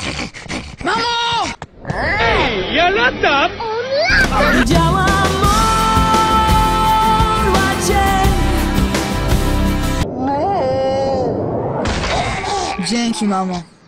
Mamo! Ej, ja latam! Widziałam orła cień. Dzięki, mamo.